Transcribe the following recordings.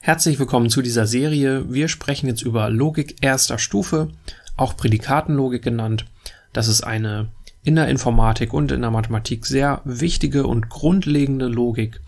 Herzlich willkommen zu dieser Serie. Wir sprechen jetzt über Logik erster Stufe, auch Prädikatenlogik genannt. Das ist eine in der Informatik und in der Mathematik sehr wichtige und grundlegende Logik.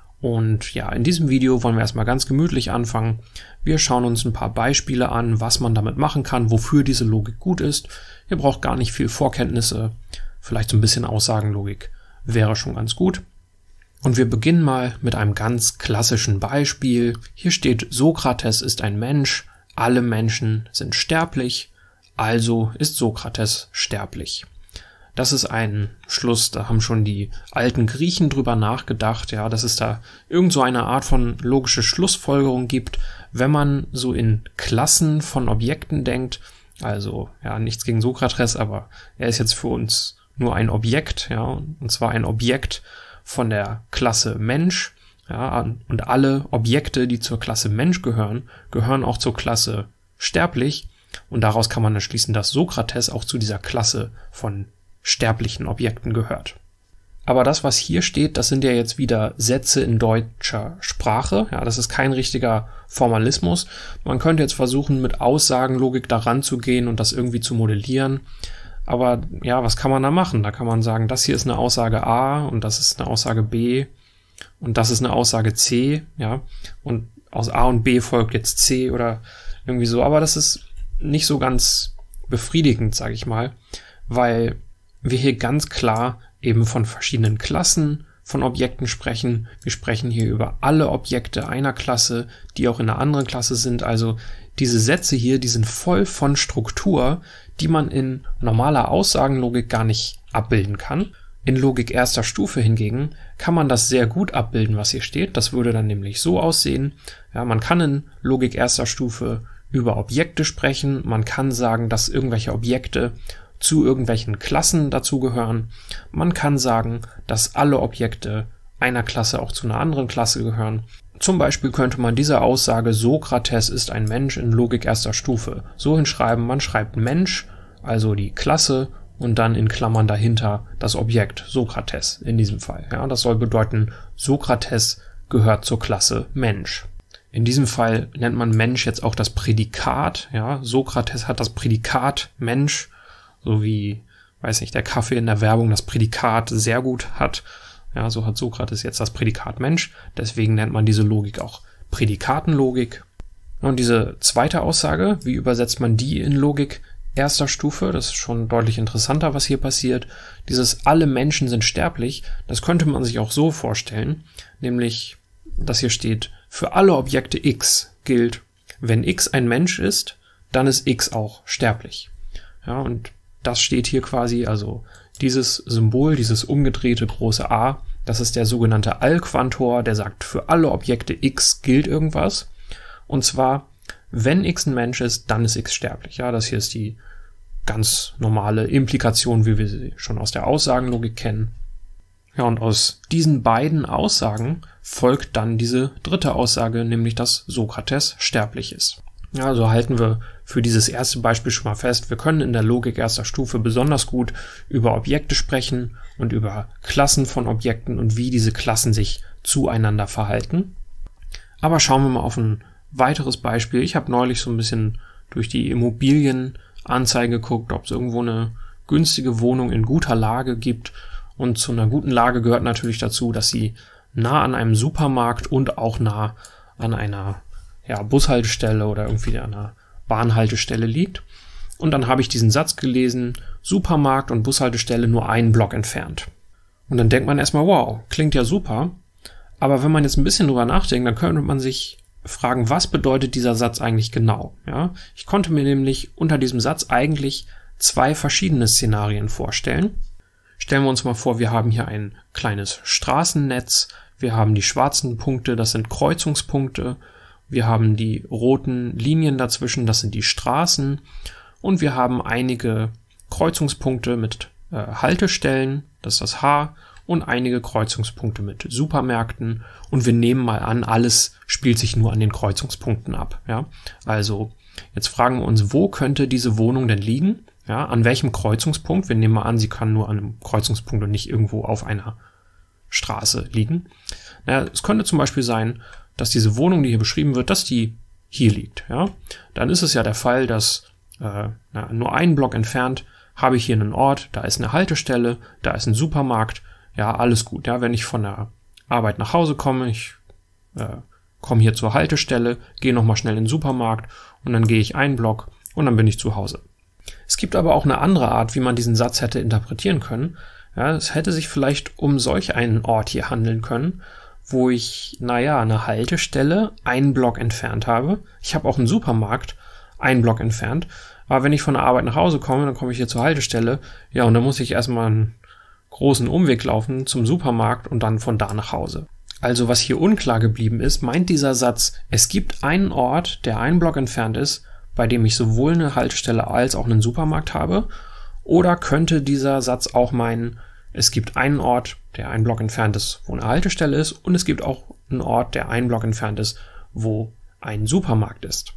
Und ja, in diesem Video wollen wir erstmal ganz gemütlich anfangen. Wir schauen uns ein paar Beispiele an, was man damit machen kann, wofür diese Logik gut ist. Ihr braucht gar nicht viel Vorkenntnisse, vielleicht so ein bisschen Aussagenlogik wäre schon ganz gut. Und wir beginnen mal mit einem ganz klassischen Beispiel. Hier steht, Sokrates ist ein Mensch, alle Menschen sind sterblich, also ist Sokrates sterblich. Das ist ein Schluss, da haben schon die alten Griechen drüber nachgedacht, ja, dass es da irgend so eine Art von logische Schlussfolgerung gibt, wenn man so in Klassen von Objekten denkt. Also, ja, nichts gegen Sokrates, aber er ist jetzt für uns nur ein Objekt, ja, und zwar ein Objekt von der Klasse Mensch, ja, und alle Objekte, die zur Klasse Mensch gehören, gehören auch zur Klasse sterblich, und daraus kann man dann schließen, dass Sokrates auch zu dieser Klasse von sterblichen Objekten gehört. Aber das, was hier steht, das sind ja jetzt wieder Sätze in deutscher Sprache, ja, das ist kein richtiger Formalismus. Man könnte jetzt versuchen, mit Aussagenlogik daran zu gehen und das irgendwie zu modellieren. Aber ja, was kann man da machen? Da kann man sagen, das hier ist eine Aussage A und das ist eine Aussage B und das ist eine Aussage C, ja, und aus A und B folgt jetzt C oder irgendwie so. Aber das ist nicht so ganz befriedigend, sage ich mal, weil wir hier ganz klar eben von verschiedenen Klassen von Objekten sprechen. Wir sprechen hier über alle Objekte einer Klasse, die auch in einer anderen Klasse sind. Also diese Sätze hier, die sind voll von Struktur, die man in normaler Aussagenlogik gar nicht abbilden kann. In Logik erster Stufe hingegen kann man das sehr gut abbilden, was hier steht. Das würde dann nämlich so aussehen. Ja, man kann in Logik erster Stufe über Objekte sprechen. Man kann sagen, dass irgendwelche Objekte zu irgendwelchen Klassen dazugehören. Man kann sagen, dass alle Objekte einer Klasse auch zu einer anderen Klasse gehören. Zum Beispiel könnte man diese Aussage, Sokrates ist ein Mensch, in Logik erster Stufe so hinschreiben, man schreibt Mensch, also die Klasse, und dann in Klammern dahinter das Objekt, Sokrates in diesem Fall. Ja, das soll bedeuten, Sokrates gehört zur Klasse Mensch. In diesem Fall nennt man Mensch jetzt auch das Prädikat. Ja, Sokrates hat das Prädikat Mensch, so wie, weiß nicht, der Kaffee in der Werbung das Prädikat sehr gut hat. Ja, so hat Sokrates jetzt das Prädikat Mensch. Deswegen nennt man diese Logik auch Prädikatenlogik. Und diese zweite Aussage, wie übersetzt man die in Logik erster Stufe? Das ist schon deutlich interessanter, was hier passiert. Dieses alle Menschen sind sterblich, das könnte man sich auch so vorstellen. Nämlich, dass hier steht, für alle Objekte X gilt, wenn X ein Mensch ist, dann ist X auch sterblich. Ja, und das steht hier quasi, also dieses Symbol, dieses umgedrehte große A, das ist der sogenannte Allquantor, der sagt, für alle Objekte X gilt irgendwas. Und zwar, wenn X ein Mensch ist, dann ist X sterblich. Ja, das hier ist die ganz normale Implikation, wie wir sie schon aus der Aussagenlogik kennen. Ja, und aus diesen beiden Aussagen folgt dann diese dritte Aussage, nämlich dass Sokrates sterblich ist. Ja, also halten wir für dieses erste Beispiel schon mal fest, wir können in der Logik erster Stufe besonders gut über Objekte sprechen und über Klassen von Objekten und wie diese Klassen sich zueinander verhalten. Aber schauen wir mal auf ein weiteres Beispiel. Ich habe neulich so ein bisschen durch die Immobilienanzeige geguckt, ob es irgendwo eine günstige Wohnung in guter Lage gibt. Und zu einer guten Lage gehört natürlich dazu, dass sie nah an einem Supermarkt und auch nah an einer Bushaltestelle oder irgendwie an einer Bahnhaltestelle liegt. Und dann habe ich diesen Satz gelesen, Supermarkt und Bushaltestelle nur einen Block entfernt. Und dann denkt man erstmal, wow, klingt ja super. Aber wenn man jetzt ein bisschen drüber nachdenkt, dann könnte man sich fragen, was bedeutet dieser Satz eigentlich genau? Ja, ich konnte mir nämlich unter diesem Satz eigentlich zwei verschiedene Szenarien vorstellen. Stellen wir uns mal vor, wir haben hier ein kleines Straßennetz. Wir haben die schwarzen Punkte, das sind Kreuzungspunkte. Wir haben die roten Linien dazwischen, das sind die Straßen. Und wir haben einige Kreuzungspunkte mit Haltestellen, das ist das H, und einige Kreuzungspunkte mit Supermärkten. Und wir nehmen mal an, alles spielt sich nur an den Kreuzungspunkten ab. Ja? Also jetzt fragen wir uns, wo könnte diese Wohnung denn liegen? Ja, an welchem Kreuzungspunkt? Wir nehmen mal an, sie kann nur an einem Kreuzungspunkt und nicht irgendwo auf einer Straße liegen. Es könnte zum Beispiel sein, dass diese Wohnung, die hier beschrieben wird, dass die hier liegt. Ja? Dann ist es ja der Fall, dass nur einen Block entfernt habe ich hier einen Ort, da ist eine Haltestelle, da ist ein Supermarkt, ja, alles gut. Ja? Wenn ich von der Arbeit nach Hause komme, ich komme hier zur Haltestelle, gehe nochmal schnell in den Supermarkt und dann gehe ich einen Block und dann bin ich zu Hause. Es gibt aber auch eine andere Art, wie man diesen Satz hätte interpretieren können. Ja, es hätte sich vielleicht um solch einen Ort hier handeln können, wo ich, eine Haltestelle einen Block entfernt habe. Ich habe auch einen Supermarkt einen Block entfernt. Aber wenn ich von der Arbeit nach Hause komme, dann komme ich hier zur Haltestelle. Ja, und dann muss ich erstmal einen großen Umweg laufen zum Supermarkt und dann von da nach Hause. Also was hier unklar geblieben ist, meint dieser Satz, es gibt einen Ort, der einen Block entfernt ist, bei dem ich sowohl eine Haltestelle als auch einen Supermarkt habe? Oder könnte dieser Satz auch meinen, es gibt einen Ort, der einen Block entfernt ist, wo eine Haltestelle ist, und es gibt auch einen Ort, der einen Block entfernt ist, wo ein Supermarkt ist.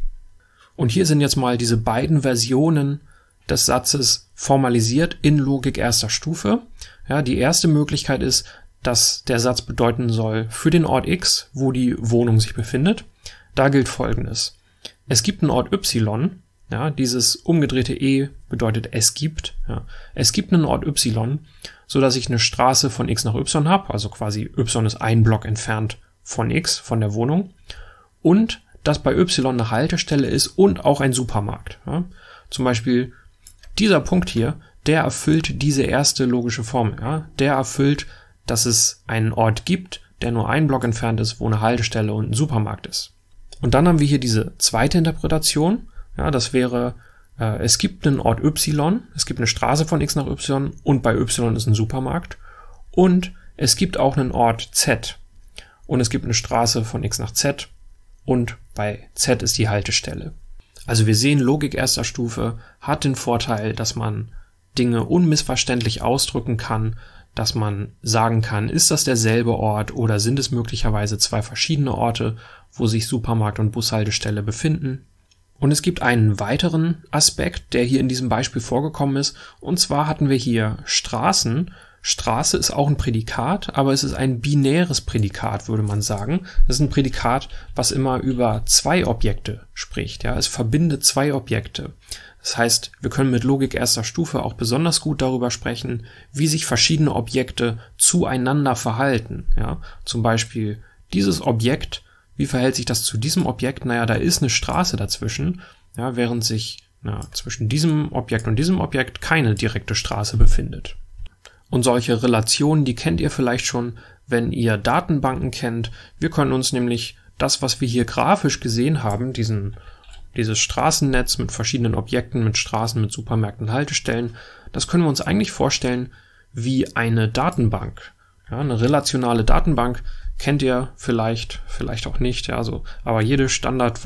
Und hier sind jetzt mal diese beiden Versionen des Satzes formalisiert in Logik erster Stufe. Ja, die erste Möglichkeit ist, dass der Satz bedeuten soll, für den Ort X, wo die Wohnung sich befindet, da gilt Folgendes. Es gibt einen Ort Y, ja, dieses umgedrehte E bedeutet es gibt, ja. Es gibt einen Ort Y, so dass ich eine Straße von X nach Y habe, also quasi Y ist ein Block entfernt von X, von der Wohnung, und dass bei Y eine Haltestelle ist und auch ein Supermarkt. Ja. Zum Beispiel dieser Punkt hier, der erfüllt diese erste logische Formel. Ja. Der erfüllt, dass es einen Ort gibt, der nur ein Block entfernt ist, wo eine Haltestelle und ein Supermarkt ist. Und dann haben wir hier diese zweite Interpretation. Ja, das wäre, es gibt einen Ort Y, es gibt eine Straße von X nach Y und bei Y ist ein Supermarkt. Und es gibt auch einen Ort Z und es gibt eine Straße von X nach Z und bei Z ist die Haltestelle. Also wir sehen, Logik erster Stufe hat den Vorteil, dass man Dinge unmissverständlich ausdrücken kann, dass man sagen kann, ist das derselbe Ort oder sind es möglicherweise zwei verschiedene Orte, wo sich Supermarkt und Bushaltestelle befinden. Und es gibt einen weiteren Aspekt, der hier in diesem Beispiel vorgekommen ist, und zwar hatten wir hier Straßen. Straße ist auch ein Prädikat, aber es ist ein binäres Prädikat, würde man sagen. Das ist ein Prädikat, was immer über zwei Objekte spricht. Ja, es verbindet zwei Objekte. Das heißt, wir können mit Logik erster Stufe auch besonders gut darüber sprechen, wie sich verschiedene Objekte zueinander verhalten. Ja, zum Beispiel dieses Objekt, wie verhält sich das zu diesem Objekt? Da ist eine Straße dazwischen, ja, während sich zwischen diesem Objekt und diesem Objekt keine direkte Straße befindet. Und solche Relationen, die kennt ihr vielleicht schon, wenn ihr Datenbanken kennt. Wir können uns nämlich das, was wir hier grafisch gesehen haben, dieses Straßennetz mit verschiedenen Objekten, mit Straßen, mit Supermärkten, Haltestellen, das können wir uns eigentlich vorstellen wie eine Datenbank. Ja, eine relationale Datenbank kennt ihr vielleicht auch nicht, ja, aber jede Standard,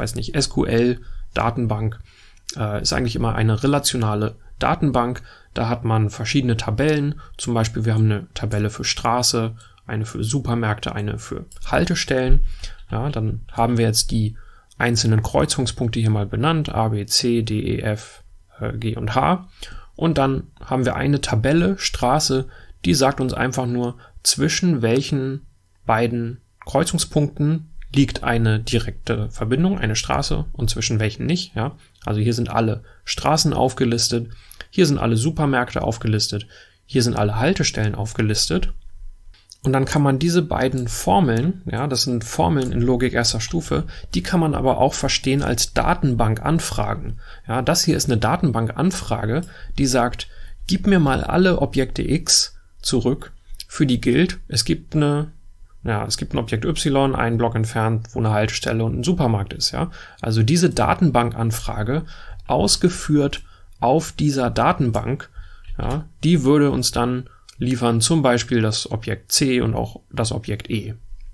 SQL-Datenbank ist eigentlich immer eine relationale Datenbank. Da hat man verschiedene Tabellen, zum Beispiel wir haben eine Tabelle für Straße, eine für Supermärkte, eine für Haltestellen. Ja, dann haben wir jetzt die einzelnen Kreuzungspunkte hier mal benannt, A, B, C, D, E, F, G und H. Und dann haben wir eine Tabelle, Straße, die sagt uns einfach nur, zwischen welchen beiden Kreuzungspunkten liegt eine direkte Verbindung, eine Straße, und zwischen welchen nicht. Ja? Also hier sind alle Straßen aufgelistet, hier sind alle Supermärkte aufgelistet, hier sind alle Haltestellen aufgelistet. Und dann kann man diese beiden Formeln, ja, das sind Formeln in Logik erster Stufe, die kann man aber auch verstehen als Datenbankanfragen. Ja, das hier ist eine Datenbankanfrage, die sagt, gib mir mal alle Objekte X zurück, für die gilt, es gibt ein Objekt Y, einen Block entfernt, wo eine Haltestelle und ein Supermarkt ist. Ja, also diese Datenbankanfrage ausgeführt auf dieser Datenbank, ja, die würde uns dann liefern zum Beispiel das Objekt C und auch das Objekt E.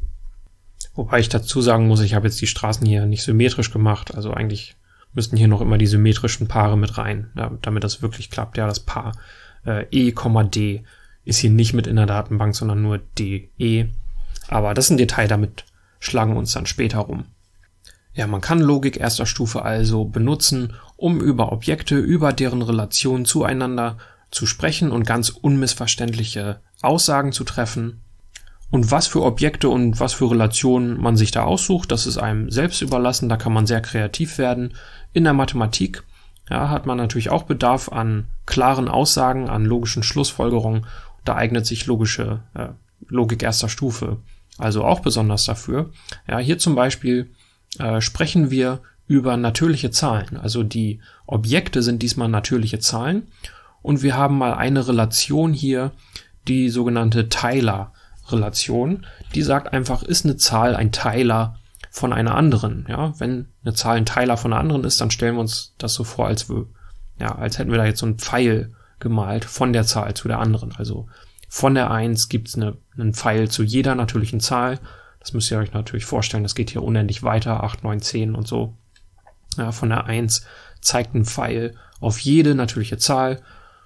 Wobei ich dazu sagen muss, ich habe jetzt die Straßen hier nicht symmetrisch gemacht, also eigentlich müssten hier noch immer die symmetrischen Paare mit rein, ja, damit das wirklich klappt. Ja, das Paar E, D ist hier nicht mit in der Datenbank, sondern nur D, E. Aber das ist ein Detail, damit schlagen wir uns dann später rum. Ja, man kann Logik erster Stufe also benutzen, um über Objekte, über deren Relation zueinander zu sprechen und ganz unmissverständliche Aussagen zu treffen. Und was für Objekte und was für Relationen man sich da aussucht, das ist einem selbst überlassen, da kann man sehr kreativ werden. In der Mathematik hat man natürlich auch Bedarf an klaren Aussagen, an logischen Schlussfolgerungen. Da eignet sich Logik erster Stufe also auch besonders dafür. Ja, hier zum Beispiel sprechen wir über natürliche Zahlen. Also die Objekte sind diesmal natürliche Zahlen und wir haben mal eine Relation hier, die sogenannte Teiler-Relation. Die sagt einfach, ist eine Zahl ein Teiler von einer anderen. Ja, wenn eine Zahl ein Teiler von einer anderen ist, dann stellen wir uns das so vor, als hätten wir da jetzt so einen Pfeil gemalt von der Zahl zu der anderen. Also von der 1 gibt es einen Pfeil zu jeder natürlichen Zahl. Das müsst ihr euch natürlich vorstellen, das geht hier unendlich weiter, 8, 9, 10 und so. Ja, von der 1 zeigt ein Pfeil auf jede natürliche Zahl.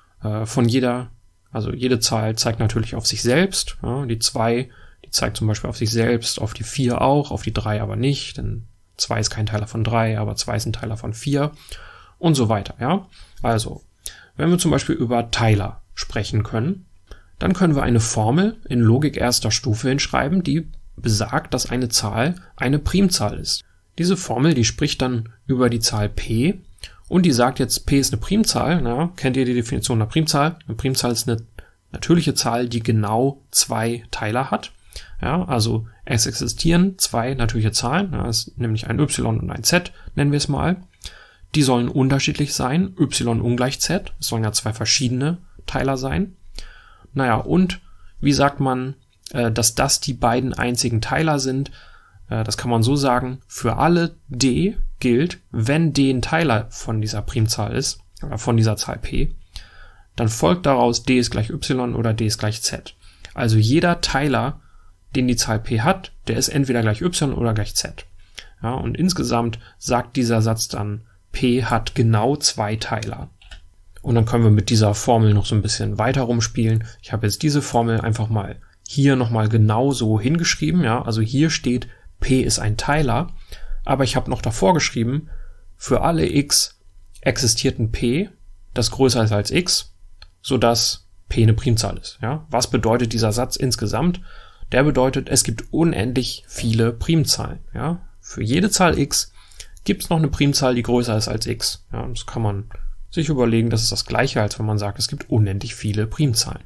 Jede Zahl zeigt natürlich auf sich selbst. Ja, die 2, die zeigt zum Beispiel auf sich selbst, auf die 4 auch, auf die 3 aber nicht, denn 2 ist kein Teiler von 3, aber 2 ist ein Teiler von 4 und so weiter. Ja, also, wenn wir zum Beispiel über Teiler sprechen können, dann können wir eine Formel in Logik erster Stufe hinschreiben, die besagt, dass eine Zahl eine Primzahl ist. Diese Formel, die spricht dann über die Zahl p und die sagt jetzt, p ist eine Primzahl. Na, kennt ihr die Definition einer Primzahl? Eine Primzahl ist eine natürliche Zahl, die genau 2 Teiler hat. Ja, also es existieren 2 natürliche Zahlen, das ist nämlich ein y und ein z, nennen wir es mal. Die sollen unterschiedlich sein, y ungleich z, es sollen ja 2 verschiedene Teiler sein. Naja, und wie sagt man, dass das die beiden einzigen Teiler sind? Das kann man so sagen, für alle d gilt, wenn d ein Teiler von dieser Primzahl ist, oder von dieser Zahl p, dann folgt daraus d ist gleich y oder d ist gleich z. Also jeder Teiler, den die Zahl p hat, der ist entweder gleich y oder gleich z. Ja, und insgesamt sagt dieser Satz dann, p hat genau 2 Teiler. Und dann können wir mit dieser Formel noch so ein bisschen weiter rumspielen. Ich habe jetzt diese Formel einfach mal hier nochmal genau so hingeschrieben. Ja, also hier steht, p ist ein Teiler, aber ich habe noch davor geschrieben, für alle x existiert ein p, das größer ist als x, sodass p eine Primzahl ist. Ja, was bedeutet dieser Satz insgesamt? Der bedeutet, es gibt unendlich viele Primzahlen. Ja, für jede Zahl x gibt es noch eine Primzahl, die größer ist als x. Ja, das kann man sich überlegen, das ist das Gleiche, als wenn man sagt, es gibt unendlich viele Primzahlen.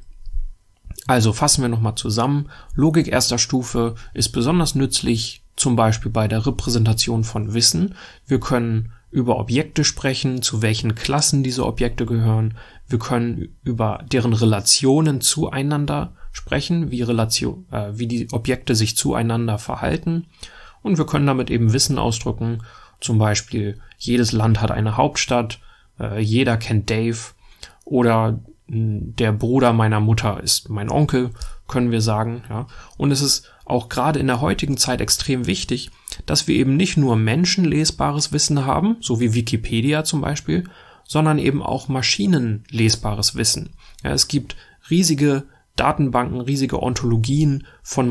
Also fassen wir nochmal zusammen. Logik erster Stufe ist besonders nützlich, zum Beispiel bei der Repräsentation von Wissen. Wir können über Objekte sprechen, zu welchen Klassen diese Objekte gehören. Wir können über deren Relationen zueinander sprechen, wie die Objekte sich zueinander verhalten. Und wir können damit eben Wissen ausdrücken. Zum Beispiel, jedes Land hat eine Hauptstadt, jeder kennt Dave oder der Bruder meiner Mutter ist mein Onkel, können wir sagen. Ja. Und es ist auch gerade in der heutigen Zeit extrem wichtig, dass wir eben nicht nur menschenlesbares Wissen haben, so wie Wikipedia zum Beispiel, sondern eben auch maschinenlesbares Wissen. Ja, es gibt riesige Datenbanken, riesige Ontologien von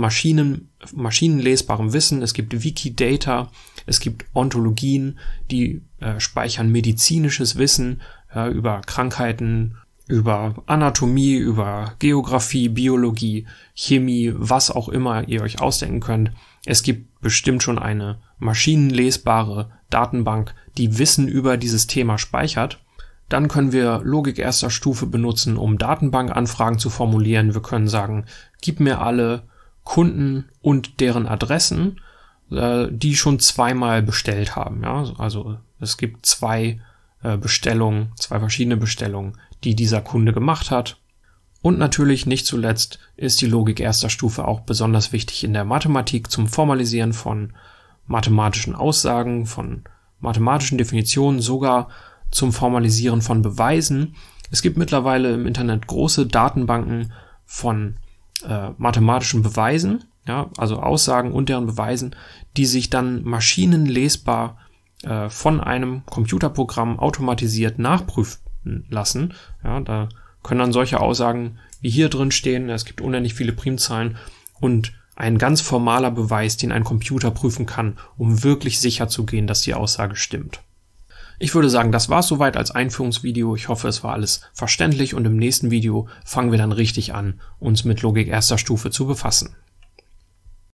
maschinenlesbarem Wissen. Es gibt Wikidata, es gibt Ontologien, die speichern medizinisches Wissen über Krankheiten, über Anatomie, über Geografie, Biologie, Chemie, was auch immer ihr euch ausdenken könnt. Es gibt bestimmt schon eine maschinenlesbare Datenbank, die Wissen über dieses Thema speichert. Dann können wir Logik erster Stufe benutzen, um Datenbankanfragen zu formulieren. Wir können sagen, gib mir alle Kunden und deren Adressen, die schon zweimal bestellt haben. Ja? Also es gibt 2 verschiedene Bestellungen, die dieser Kunde gemacht hat. Und natürlich nicht zuletzt ist die Logik erster Stufe auch besonders wichtig in der Mathematik zum Formalisieren von mathematischen Aussagen, von mathematischen Definitionen, sogar zum Formalisieren von Beweisen. Es gibt mittlerweile im Internet große Datenbanken von mathematischen Beweisen, ja, also Aussagen und deren Beweisen, die sich dann maschinenlesbar von einem Computerprogramm automatisiert nachprüfen lassen. Ja, da können dann solche Aussagen wie hier drin stehen, es gibt unendlich viele Primzahlen und ein ganz formaler Beweis, den ein Computer prüfen kann, um wirklich sicher zu gehen, dass die Aussage stimmt. Ich würde sagen, das war's soweit als Einführungsvideo. Ich hoffe, es war alles verständlich und im nächsten Video fangen wir dann richtig an, uns mit Logik erster Stufe zu befassen.